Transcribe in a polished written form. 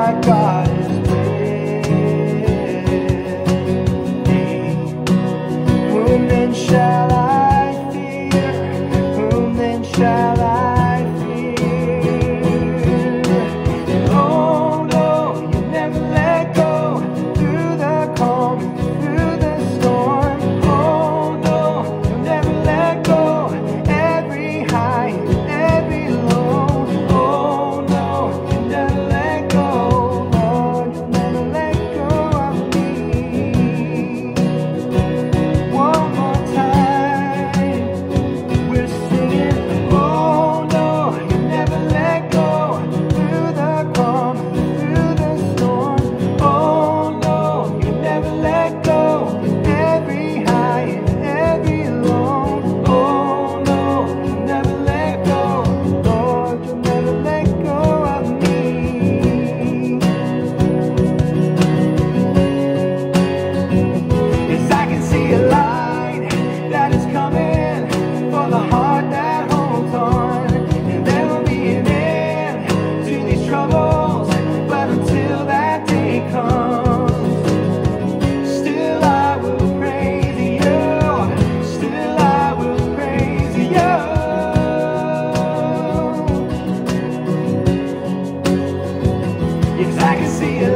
my God is with me. Whom then shall I fear? Whom then shall I fear? Oh no, you never let go. Through the calm, through the storm. Oh no, you never let go. Every high, every low. Oh no, you never let go. Lord, you never let go of me. One more time, we're singing. Oh no, you never let go. Through the calm, through the storm. Oh no, you never let go. Every high, every low. Oh no, you never let go. Lord, you never let go of me. Yes, I can see a light that is coming for the heart that holds on. And there will be an end to these troubles, but until that day comes, still I will praise you. Still I will praise you. Yes, I can see a